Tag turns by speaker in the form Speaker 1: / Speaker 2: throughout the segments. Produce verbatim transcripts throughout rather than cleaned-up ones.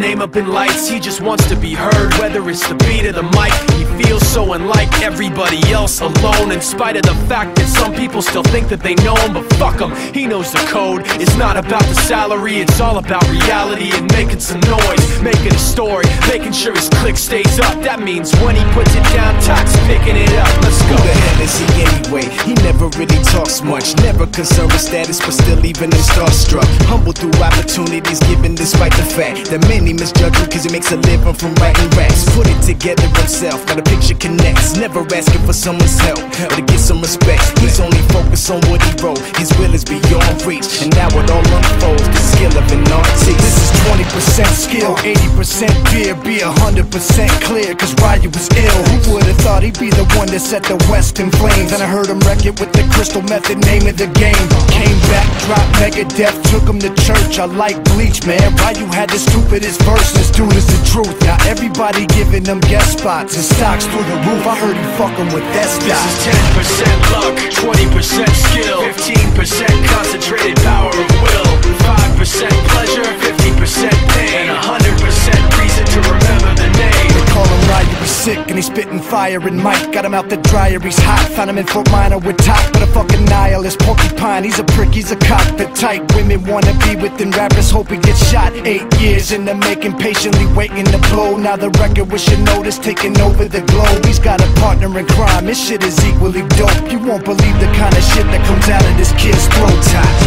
Speaker 1: name up in lights, he just wants to be heard. Whether it's the beat of the mic, he feels so unlike everybody else, alone. In spite of the fact that some people still think that they know him, but fuck him, he knows the code. It's not about the salary, it's all about reality and making some noise, making a story, making sure his click stays up. That means when he puts it down, Tox picking it up. Let's go.
Speaker 2: Who the hell is he anyway? He never really talks much, never concerned with status, but still even him starstruck. Humble through opportunities given despite the fact that many misjudge him cause he makes a living from writing raps. Put it together himself, got a picture connects, never asking for someone's help or to get some respect. He's only focused on what he wrote, his will is beyond reach, and now it all unfolds, the skill of an artist.
Speaker 3: This is twenty percent skill, eighty percent fear, be a hundred percent clear, cause Ryu was ill. Who would've thought he'd be the one that set the West in flames? And I heard him wreck it with the Crystal Method, name of the game. Came back, dropped Megadeth, took him to church. I like Bleach, man. Ryu had the stupidest verse, this dude is the truth. Now everybody giving them guest spots and stocks through the roof. I heard he fucking with that stock.
Speaker 1: This is ten percent luck, twenty percent skill, fifteen percent concentrated power of will, five percent pleasure, fifty percent pain, and one hundred percent reason to remember the name.
Speaker 3: They call him Ryu, he's sick and he's spitting fire. And Mike got him out the dryer, he's hot. Found him in Fort Minor with Top, but a fucking nihilist porcupine. He's a prick, he's a cock. The type women wanna be within rappers, hope he gets shot. Eight years in the making, patiently waiting to blow. Now the record with your notice taking over the globe. He's got a partner in crime, his shit is equally dope. You won't believe the kind of shit that comes out of this kid's throat.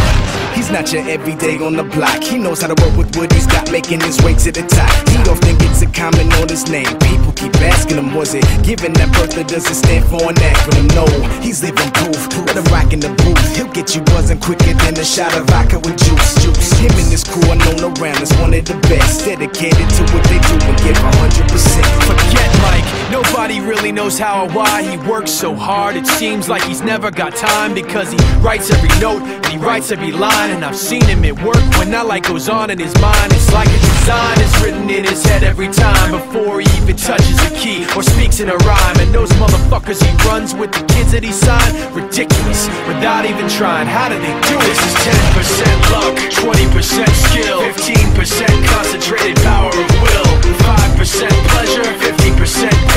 Speaker 2: He's not your everyday on the block. He knows how to work with what he's got, making his way to the top. He often gets a comment on his name. People keep asking him, was it given that birth or does it stand for an acronym? No, he's living proof. Let him rock in the booth. He'll get you buzzing quicker than a shot of vodka with juice. Juice. Him and his crew are known around as one of the best, dedicated to what they do and give one hundred percent.
Speaker 1: Forget Mike, nobody really knows how or why he works so hard. It seems like he's never got time because he writes every note and he writes every line. And I've seen him at work when that light goes on in his mind. It's like a design is written in his head every time before he even touches a key or speaks in a rhyme. And those motherfuckers he runs with, the kids that he signed, ridiculous, without even trying. How do they do it? This is ten percent luck, twenty percent skill, fifteen percent concentrated power of will, five percent pleasure, fifty percent